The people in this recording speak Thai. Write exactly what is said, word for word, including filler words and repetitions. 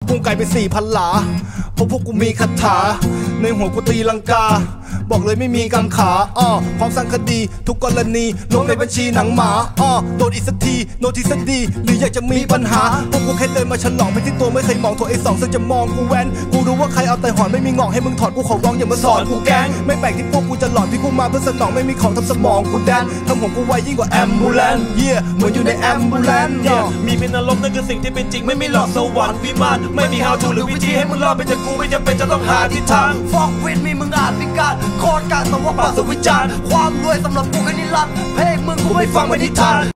กุ้งไก่ไปสี่พันหลาเพราะพวกกูมีคาถาในหัวกูตีลังกาบอกเลยไม่มีกังขาอ้อพร้อมสั่งคดีทุกกรณีลงในบัญชีหนังหมาอ้อโดนอีกสักทีโนทีสักดีหรืออยากจะมีปัญหาพวกกูแค่เดินมาฉลองไปที่ตัวไม่เคยมองตัวไอ้สองซึ่งจะมองกูแว้นกูรู้ว่าใครเอาแต่หอนไม่มีงอกให้มึงถอดกูขอร้องอย่ามาสอนกูแกงไม่แปลกที่พวกกูจะหลอนที่กูมาเพื่อสนองไม่มีของทำสมองกูแดนทำของกูไวยิ่งกว่าแอมบูเลนซ์เย่เหมือนอยู่ในแอมบูเลนซ์มีเป็นอารมณ์นั่นคือสิ่งที่เป็นจริงไม่มีหลอกสวรรค์วิมานไม่มี how to หรือวิธีให้มึงรอดไปจากกูไม่จำเป็นจะต้องหาทิศทางฟอกวินมีมึงอาจพิการโคตรการแต่ว่าปราศวิจารณ์ความรวยสำหรับกูแค่นิรันดร์เพลงมึงกูไม่ฟังไม่นิทาน